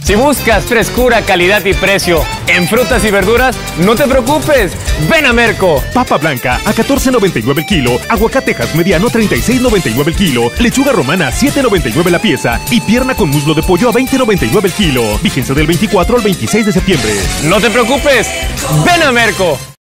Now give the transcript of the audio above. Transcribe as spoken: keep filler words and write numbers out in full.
Si buscas frescura, calidad y precio en frutas y verduras, no te preocupes, ven a Merco. Papa blanca a catorce noventa y nueve el kilo, aguacatejas mediano treinta y seis noventa y nueve el kilo, lechuga romana a siete noventa y nueve la pieza y pierna con muslo de pollo a veinte noventa y nueve el kilo. Vigencia del veinticuatro al veintiséis de septiembre. No te preocupes, ven a Merco.